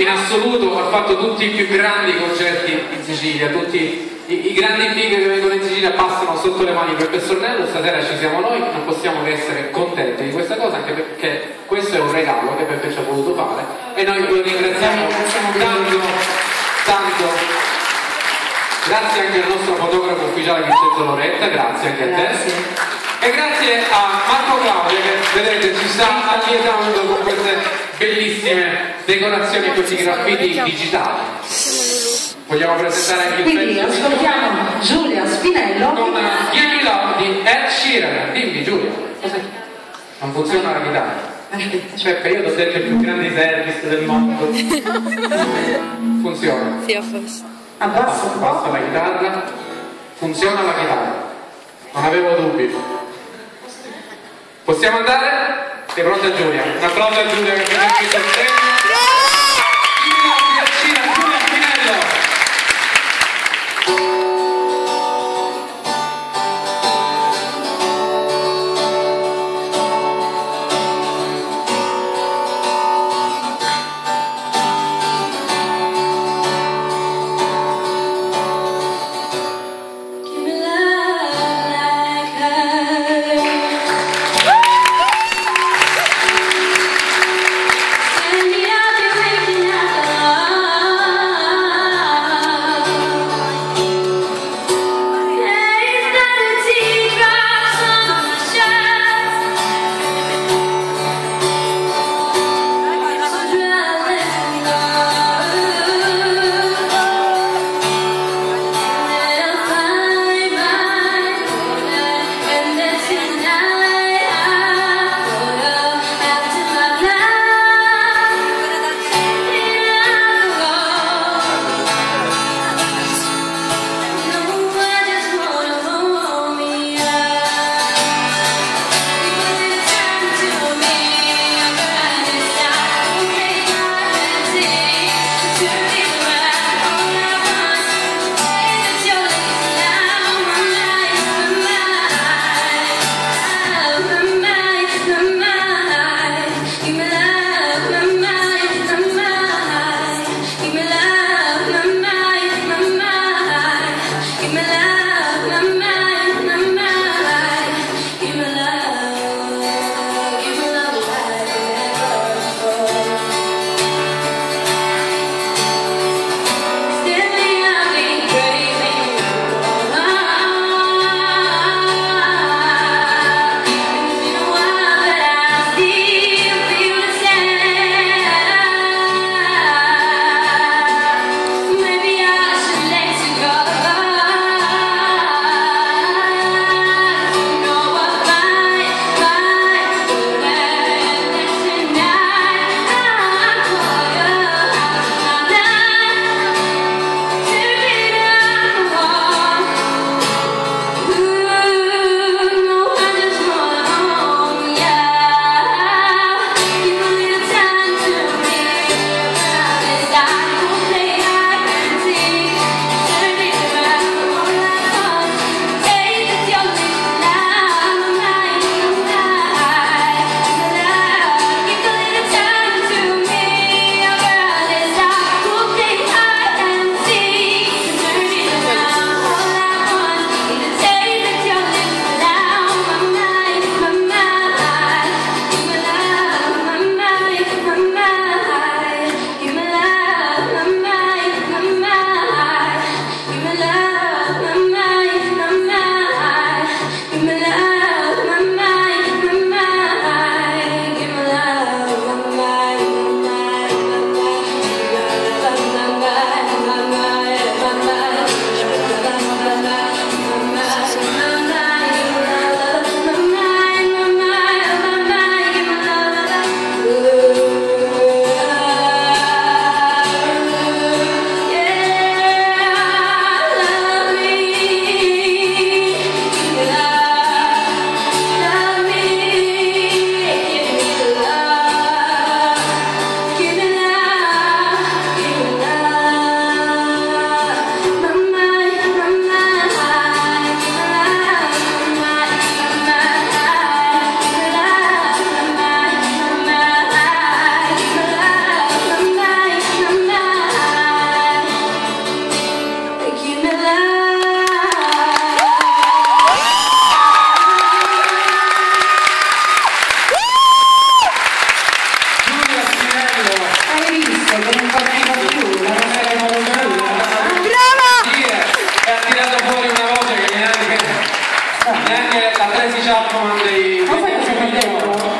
in assoluto ha fatto tutti i più grandi concerti in Sicilia, tutti i grandi big che vengono in Sicilia passano sotto le mani per Stornello. Stasera ci siamo noi, non possiamo che essere contenti di questa cosa, anche perché questo è un regalo che Peppe ci ha voluto fare e noi lo ringraziamo tanto. Grazie anche al nostro fotografo ufficiale Vincenzo Loretta, grazie anche a te. E grazie a Marco Claudio che, vedete, ci sta allietando con queste bellissime decorazioni e questi graffiti digitali. Vogliamo presentare anche il pezzo? Quindi ascoltiamo Giulia Spinello con Give Me Love di Ed Sheeran. Dimmi Giulia, non funziona la chitarra? Peppe, io ti ho detto il più grande service del mondo. Funziona. Sì, a posto. Basta la chitarra. Funziona la chitarra. Non avevo dubbi. Possiamo andare? Sei pronta Giulia? Un applauso a Giulia che mi ha messo il tempo.